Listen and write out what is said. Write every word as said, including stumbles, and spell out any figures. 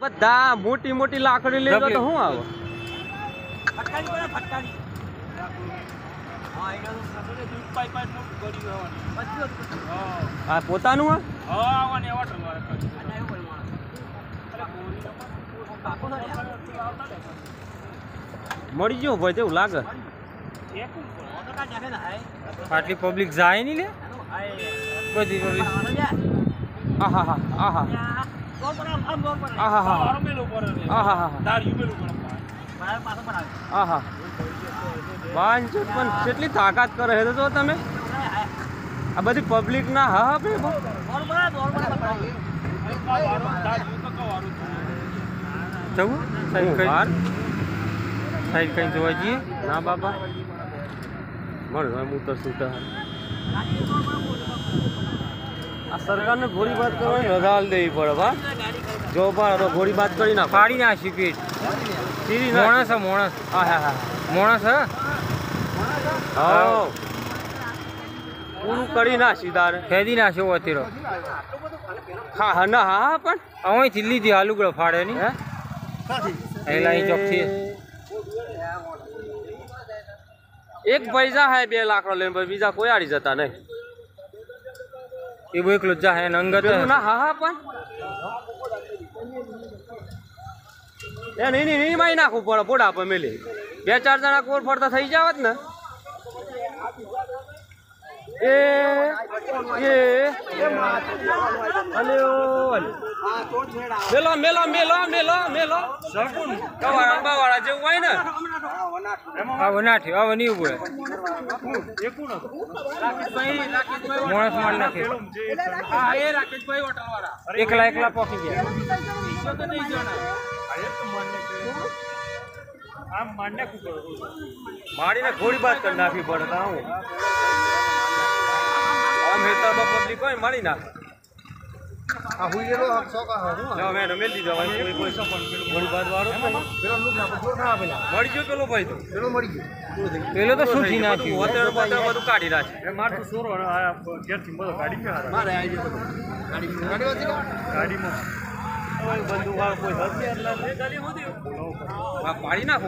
બધા મોટી મોટી લાકડી લેજો તો શું આવે? આ પોતાનું મળી ગયો ભાઈ તેવું લાગે. આટલી પબ્લિક જાય નહીં લે બધી પબ્લિક. આહા હા આહા આહા હા આહા હા આહા પાંચ પણ કેટલી તાકાત કરે છે તો તમે આ બધી પબ્લિક ના હા હા ભાઈ જવું સાઈડ સાઈડ કઈ જોવા જઈએ. ના બાપા મળે હું તો શું આ સરકારને ઘોડી બાત કરવાની રજા દેવી પડે બા. જો પણ તો ઘોડી બાત કરી ના ફાડી નાખી પેટ મોણસ હે મોણસ. હા હા હા મોણસ હે હા પૂરું કરી ના સીધા ખેદી નાખ્યો અત્યારે. હા હા ના હા પણ અહીંથી લીધી આલુગડો ફાડે નહીં હે એલા અહીં ચોકથી એક પૈસા હે બે લાખ લઈને બીજા કોઈ આડી જતા નહીં. એ બહુ એકલો જા હે અંગત ના હા હા પણ એ નહીં નહીં મારી નાખવું પડે પોડા પર મેલી બે ચાર જણા કોર ફરતા થઈ જાવત ને એ એ મેલો મેલો મેલો મેલો મેલો કવાળા બાવાળા જેવું હોય ને આવો નાઠી આવો નહીં ઉભો મોણસ માર નાખે. એકલા એકલા પોકી ગયા. મારીને ઘોડી બાદ કરી નાખવી પડે તો હું આમ હેતરમાં પબ્લિક હોય મારી નાખે. મેલી દીધો ઘોડી બાદ વાળો મળી ગયો પેલો ભાઈ તો પેલો તો શું થી નાખ્યું અત્યારે બધું કાઢી નાખે. ગાડીમાં બંદૂક વાળો કોઈ પાડી નાખો.